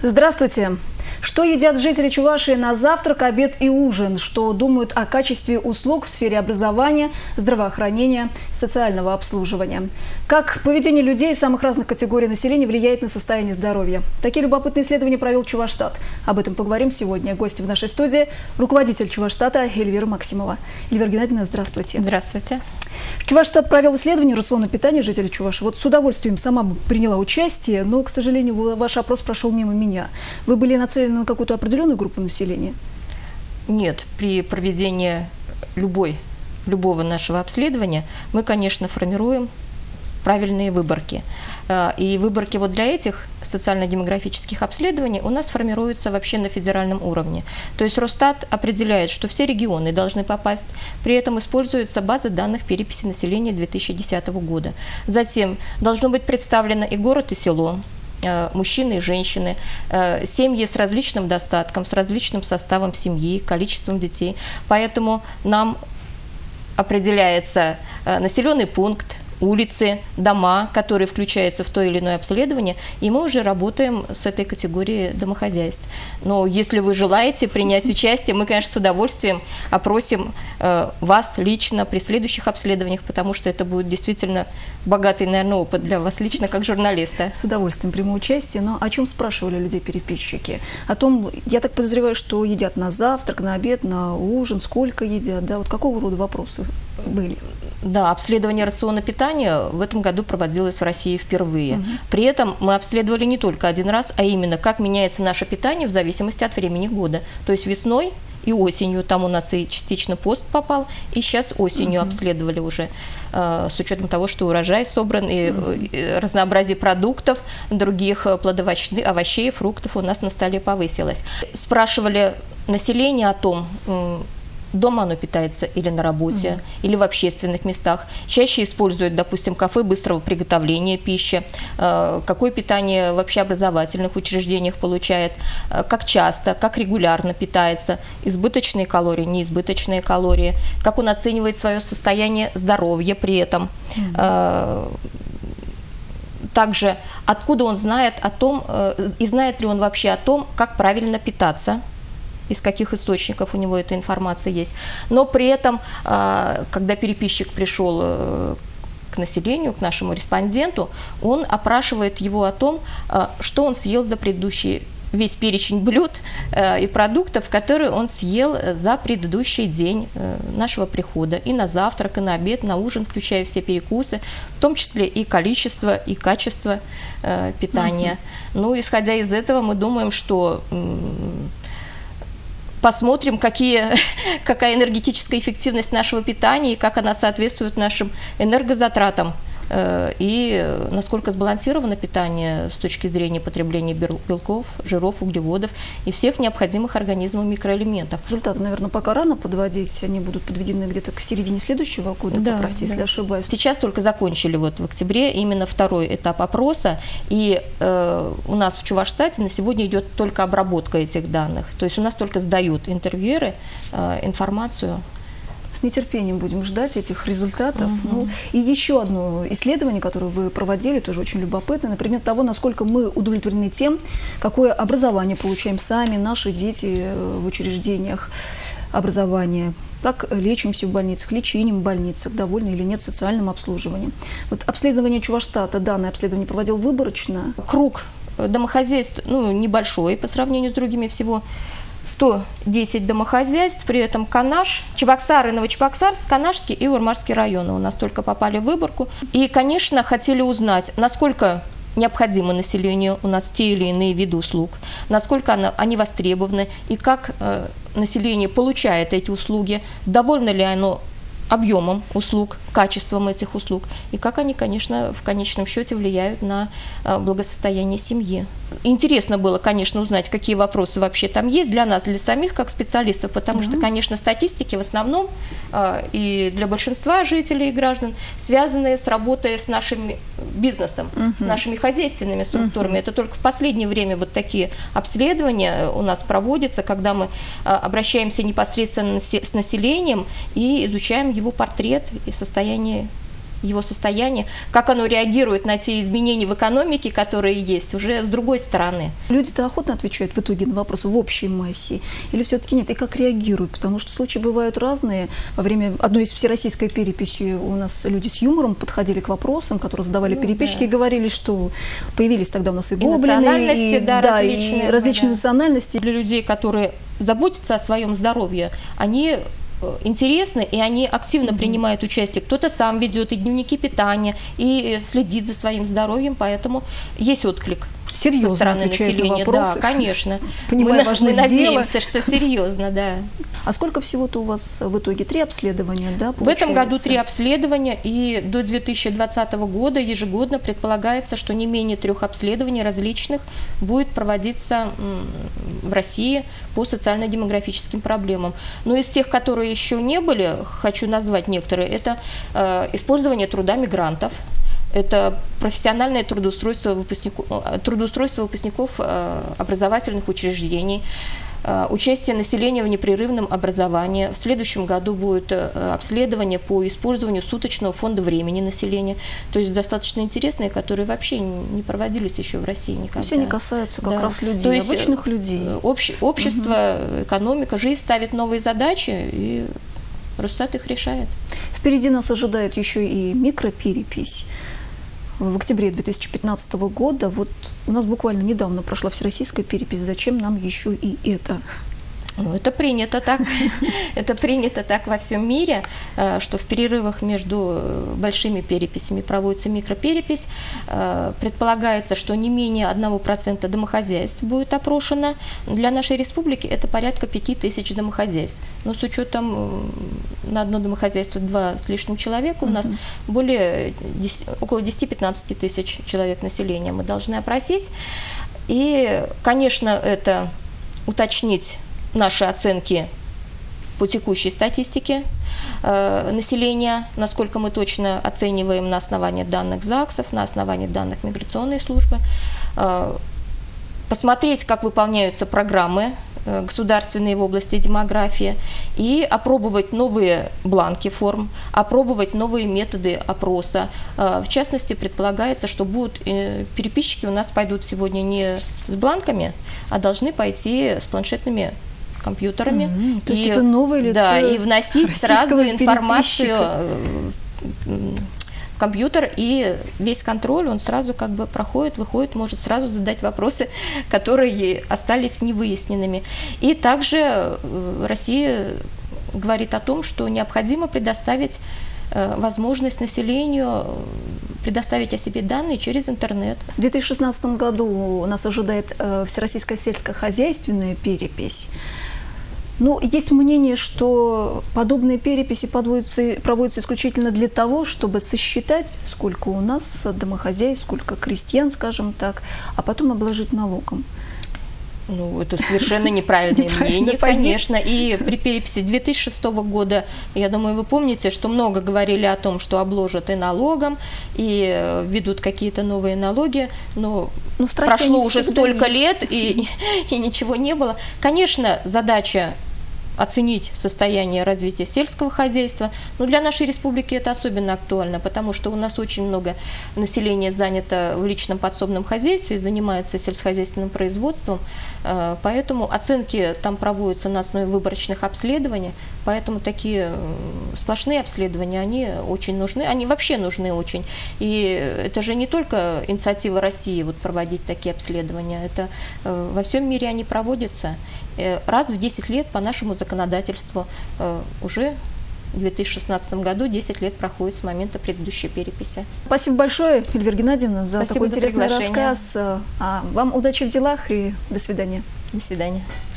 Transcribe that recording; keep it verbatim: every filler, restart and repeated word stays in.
Здравствуйте! Что едят жители Чувашии на завтрак, обед и ужин? Что думают о качестве услуг в сфере образования, здравоохранения, социального обслуживания? Как поведение людей самых разных категорий населения влияет на состояние здоровья? Такие любопытные исследования провел Чувашстат. Об этом поговорим сегодня. Гости в нашей студии – руководитель Чувашстата Эльвира Максимова. Эльвира Геннадьевна, здравствуйте. Здравствуйте. Чувашстат провел исследование рационного питания жителей Чувашии. Вот с удовольствием сама бы приняла участие, но, к сожалению, ваш опрос прошел мимо меня. Вы были нацелены на какую-то определенную группу населения? Нет, при проведении любой, любого нашего обследования мы, конечно, формируем правильные выборки. И выборки вот для этих социально-демографических обследований у нас формируются вообще на федеральном уровне. То есть Росстат определяет, что все регионы должны попасть, при этом используется база данных переписи населения две тысячи десятого года. Затем должно быть представлено и город, и село, мужчины и женщины, семьи с различным достатком, с различным составом семьи, количеством детей. Поэтому нам определяется населенный пункт, улицы, дома, которые включаются в то или иное обследование, и мы уже работаем с этой категорией домохозяйств. Но если вы желаете принять участие, мы, конечно, с удовольствием опросим э, вас лично при следующих обследованиях, потому что это будет действительно богатый, наверное, опыт для вас лично, как журналиста. С удовольствием приму участие, но о чем спрашивали людей-переписчики? О том, я так подозреваю, что едят на завтрак, на обед, на ужин, сколько едят, да, вот какого рода вопросы были? Да, обследование рациона питания в этом году проводилось в России впервые. Угу. При этом мы обследовали не только один раз, а именно, как меняется наше питание в зависимости от времени года. То есть весной и осенью, там у нас и частично пост попал, и сейчас осенью угу. обследовали уже, э, с учетом того, что урожай собран, и, угу. и разнообразие продуктов, других плодовочных, овощей, фруктов у нас на столе повысилось. Спрашивали население о том, дома оно питается или на работе, угу. или в общественных местах. Чаще используют, допустим, кафе быстрого приготовления пищи, какое питание в общеобразовательных учреждениях получает, как часто, как регулярно питается, избыточные калории, неизбыточные калории, как он оценивает свое состояние здоровья при этом. Угу. Также, откуда он знает о том, и знает ли он вообще о том, как правильно питаться, из каких источников у него эта информация есть. Но при этом, когда переписчик пришел к населению, к нашему респонденту, он опрашивает его о том, что он съел за предыдущий, весь перечень блюд и продуктов, которые он съел за предыдущий день нашего прихода. И на завтрак, и на обед, на ужин, включая все перекусы, в том числе и количество, и качество питания. Mm-hmm. Ну, исходя из этого, мы думаем, что посмотрим, какие, какая энергетическая эффективность нашего питания и как она соответствует нашим энергозатратам. И насколько сбалансировано питание с точки зрения потребления белков, жиров, углеводов и всех необходимых организму микроэлементов. Результаты, наверное, пока рано подводить, они будут подведены где-то к середине следующего года, да, поправьте, да. если ошибаюсь. Сейчас только закончили вот в октябре именно второй этап опроса, и э, у нас в Чувашстате на сегодня идет только обработка этих данных, то есть у нас только сдают интервьюеры э, информацию. С нетерпением будем ждать этих результатов. Угу. Ну, и еще одно исследование, которое вы проводили, тоже очень любопытно, например, того, насколько мы удовлетворены тем, какое образование получаем сами, наши дети в учреждениях образования, как лечимся в больницах, лечением в больницах, довольны или нет социальным обслуживанием. Вот обследование Чувашстата, данное обследование проводил выборочно. Круг домохозяйств, ну, небольшой по сравнению с другими, всего сто десять домохозяйств, при этом Канаш, Чебоксары, Новочебоксарск, Канашский и Урмарский районы у нас только попали в выборку. И, конечно, хотели узнать, насколько необходимы населению у нас те или иные виды услуг, насколько они востребованы и как э, население получает эти услуги, довольно ли оно объемом услуг, качеством этих услуг, и как они, конечно, в конечном счете влияют на благосостояние семьи. Интересно было, конечно, узнать, какие вопросы вообще там есть для нас, для самих как специалистов, потому mm-hmm. что, конечно, статистики в основном и для большинства жителей и граждан связаны с работой с нашим бизнесом, mm-hmm. с нашими хозяйственными структурами. Mm-hmm. Это только в последнее время вот такие обследования у нас проводятся, когда мы обращаемся непосредственно с населением и изучаем его портрет и состояние его состояние, как оно реагирует на те изменения в экономике, которые есть, уже с другой стороны. Люди-то охотно отвечают в итоге на вопросы в общей массе, или все-таки нет, и как реагируют, потому что случаи бывают разные. Во время одной из всероссийской переписи у нас люди с юмором подходили к вопросам, которые задавали ну, переписчики, да. и говорили, что появились тогда у нас и, и гоблины, и, да, да, различные, и различные да. национальности. Для людей, которые заботятся о своем здоровье, они интересны, и они активно mm-hmm. принимают участие. Кто-то сам ведет и дневники питания, и следит за своим здоровьем, поэтому есть отклик. Серьезно со стороны населения. Да, конечно. Понимаю, мы, важность мы дела. надеемся, что серьезно, да. А сколько всего-то у вас в итоге? Три обследования, да, получается? В этом году три обследования, и до две тысячи двадцатого года ежегодно предполагается, что не менее трех обследований различных будет проводиться в России по социально-демографическим проблемам. Но из тех, которые еще не были, хочу назвать некоторые, это э, использование труда мигрантов. Это профессиональное трудоустройство выпускников, трудоустройство выпускников образовательных учреждений, участие населения в непрерывном образовании. В следующем году будет обследование по использованию суточного фонда времени населения. То есть достаточно интересные, которые вообще не проводились еще в России никогда. Все они касаются как да. раз людей, То есть обычных людей. Общ, общество, угу. экономика, жизнь ставит новые задачи, и Росстат их решает. Впереди нас ожидает еще и микроперепись. В октябре две тысячи пятнадцатого года, вот у нас буквально недавно прошла всероссийская перепись, зачем нам еще и это? Ну, это принято так, это принято так во всем мире, что в перерывах между большими переписями проводится микроперепись. Предполагается, что не менее одного процента домохозяйств будет опрошено. Для нашей республики это порядка пяти тысяч домохозяйств. Но с учетом на одно домохозяйство два с лишним человека, у нас более около десяти-пятнадцати тысяч человек населения мы должны опросить. И, конечно, это уточнить наши оценки по текущей статистике э, населения, насколько мы точно оцениваем на основании данных ЗАГСов, на основании данных миграционной службы, э, посмотреть, как выполняются программы э, государственные в области демографии, и опробовать новые бланки форм, опробовать новые методы опроса. Э, в частности, предполагается, что будут э, переписчики у нас пойдут сегодня не с бланками, а должны пойти с планшетными компьютерами. Mm-hmm. То и, есть это новое лицо, да, и вносить сразу информацию в компьютер, и весь контроль, он сразу как бы проходит, выходит, может сразу задать вопросы, которые остались невыясненными. И также Россия говорит о том, что необходимо предоставить возможность населению предоставить о себе данные через интернет. В две тысячи шестнадцатом году нас ожидает э, Всероссийская сельскохозяйственная перепись. Ну, есть мнение, что подобные переписи подводятся, проводятся исключительно для того, чтобы сосчитать, сколько у нас домохозяйств, сколько крестьян, скажем так, а потом обложить налогом. Ну, это совершенно неправильное мнение, конечно. И при переписи две тысячи шестого года, я думаю, вы помните, что много говорили о том, что обложат и налогом, и ведут какие-то новые налоги, но ну, прошло уже столько есть. лет, и, и ничего не было. Конечно, задача оценить состояние развития сельского хозяйства. Но для нашей республики это особенно актуально, потому что у нас очень много населения занято в личном подсобном хозяйстве, занимается сельскохозяйственным производством, поэтому оценки там проводятся на основе выборочных обследований, поэтому такие сплошные обследования, они очень нужны, они вообще нужны очень. И это же не только инициатива России вот проводить такие обследования, это во всем мире они проводятся. Раз в десять лет по нашему законодательству, уже в две тысячи шестнадцатом году десять лет проходит с момента предыдущей переписи. Спасибо большое, Эльвира Геннадьевна, за Спасибо такой за интересный приглашение. рассказ. Вам удачи в делах и до свидания. До свидания.